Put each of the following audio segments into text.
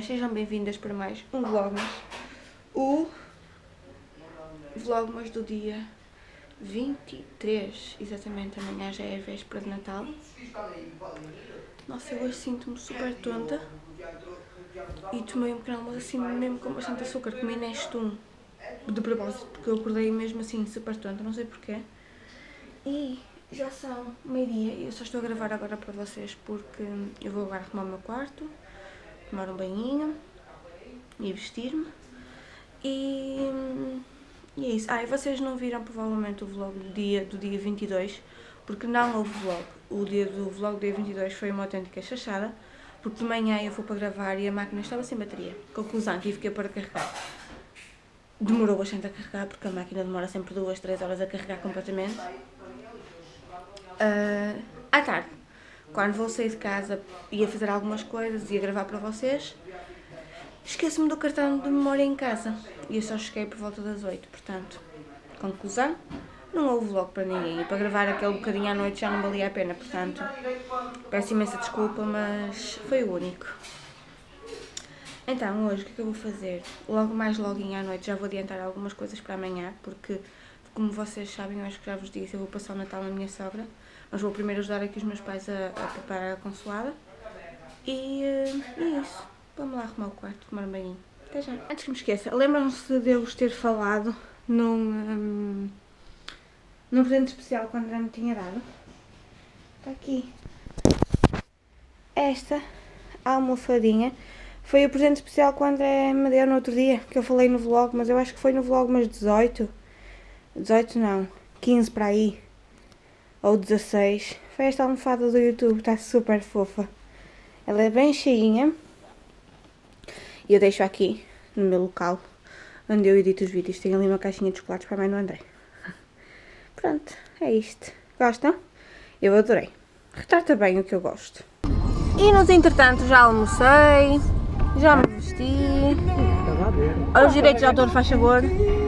sejam bem-vindas para mais um Vlogmas. O Vlogmas do dia 23, exatamente, amanhã já é véspera de Natal. Nossa, eu hoje sinto-me super tonta e tomei um pequeno almoço assim mesmo com bastante açúcar, comi Nestum de propósito, porque eu acordei mesmo assim super tonta, não sei porquê. E já são meio-dia e eu só estou a gravar agora para vocês porque eu vou agora arrumar o meu quarto, tomar um banhinho e vestir-me. E é isso. E vocês não viram provavelmente o vlog do dia 22, porque não houve vlog. O dia do vlog do dia 22 foi uma autêntica chachada, porque de manhã eu fui para gravar e a máquina estava sem bateria. Conclusão, tive que ir para carregar. Demorou bastante a carregar, porque a máquina demora sempre 2, 3 horas a carregar completamente. À tarde, quando vou sair de casa, ia fazer algumas coisas, ia gravar para vocês, esqueço-me do cartão de memória em casa e eu só cheguei por volta das 8, portanto, conclusão, não houve vlog para ninguém e para gravar aquele bocadinho à noite já não valia a pena, portanto, peço imensa desculpa, mas foi o único. Então, hoje o que é que eu vou fazer? Logo à noite já vou adiantar algumas coisas para amanhã, porque, como vocês sabem, eu acho que já vos disse, eu vou passar o Natal na minha sogra, mas vou primeiro ajudar aqui os meus pais a preparar a consoada e é isso. Vamos lá arrumar o quarto, tomar um banhinho. Até já. Antes que me esqueça, lembram-se de eu vos ter falado num presente especial que o André me tinha dado? Está aqui. Esta almofadinha foi o presente especial que o André me deu no outro dia, que eu falei no vlog, mas eu acho que foi no vlog mas 18 não, 15 para aí, ou 16. Foi esta almofada do YouTube, está super fofa. Ela é bem cheinha. E eu deixo aqui, no meu local, onde eu edito os vídeos. Tenho ali uma caixinha de chocolates para a mãe do André. Pronto, é isto. Gostam? Eu adorei. Retrata bem o que eu gosto. E nos entretanto já almocei, já me vesti. Olha os direitos de autor, faz favor.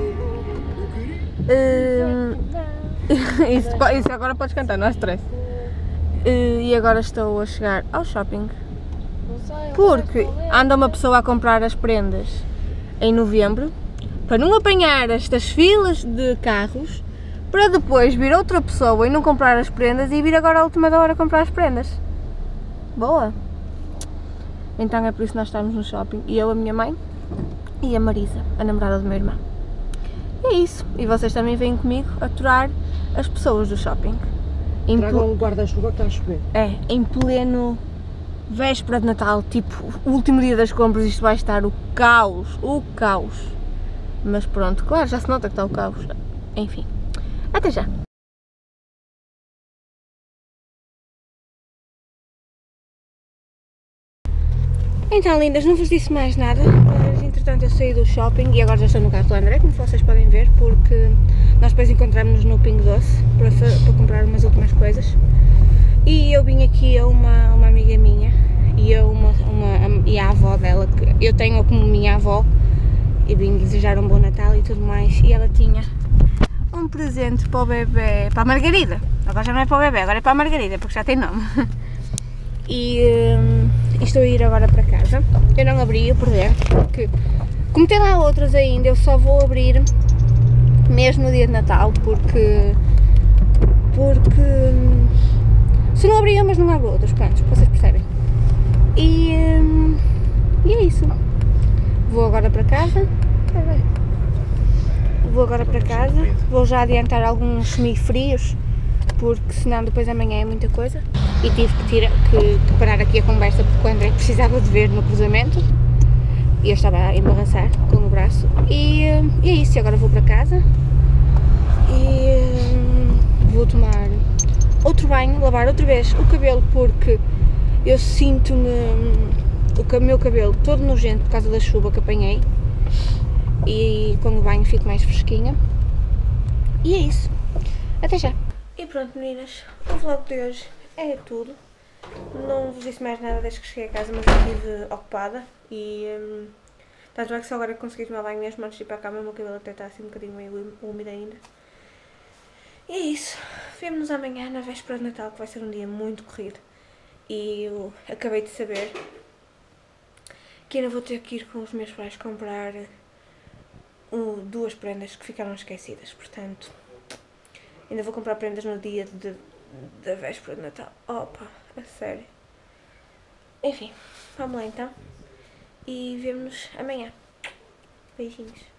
Isso agora podes cantar, não é stress. E agora estou a chegar ao shopping. Porque anda uma pessoa a comprar as prendas em novembro, para não apanhar estas filas de carros, para depois vir outra pessoa e não comprar as prendas e vir agora à última da hora comprar as prendas. Boa! Então é por isso que nós estamos no shopping, e eu, a minha mãe e a Marisa, a namorada do meu irmão. E é isso, e vocês também vêm comigo aturar as pessoas do shopping. Tragam um guarda-chuva que está a chover. É, em pleno véspera de Natal, tipo, o último dia das compras, isto vai estar o caos, o caos. Mas pronto, claro, já se nota que está o caos. Enfim, até já. Então, lindas, não vos disse mais nada, mas entretanto eu saí do shopping e agora já estou no carro do André, como vocês podem ver, porque nós depois encontramos-nos no Pingo Doce para comprar umas últimas coisas. E eu vim aqui a uma amiga minha e a avó dela, que eu tenho como minha avó, e vim desejar um bom Natal e tudo mais, e ela tinha um presente para o bebê, para a Margarida. Agora já não é para o bebê, agora é para a Margarida, porque já tem nome. E estou a ir agora para casa. Eu não abri por dentro, porque como tem lá outras ainda, eu só vou abrir mesmo no dia de Natal, porque se não abrir mas não abro outras, pronto, vocês percebem. E é isso. Vou agora para casa. Vou já adiantar alguns semifrios, porque senão depois amanhã é muita coisa. E tive que parar aqui a conversa porque o André precisava de ver no cruzamento. E eu estava a embaraçar com o braço. E é isso, agora vou para casa. E vou tomar outro banho, lavar outra vez o cabelo, porque eu sinto-me o meu cabelo todo nojento por causa da chuva que apanhei, e com o banho fico mais fresquinha. E é isso, até já. E pronto, meninas, o vlog de hoje é tudo. Não vos disse mais nada desde que cheguei a casa, mas eu estive ocupada e tanto é que só agora consegui tomar banho mesmo antes de ir para a cama. O meu cabelo até está assim um bocadinho meio úmido ainda. E é isso, vemo-nos amanhã na véspera de Natal, que vai ser um dia muito corrido. E eu acabei de saber que ainda vou ter que ir com os meus pais comprar duas prendas que ficaram esquecidas, portanto, ainda vou comprar prendas no dia da véspera de Natal. Opa, a sério. Enfim, vamos lá então e vemo-nos amanhã. Beijinhos.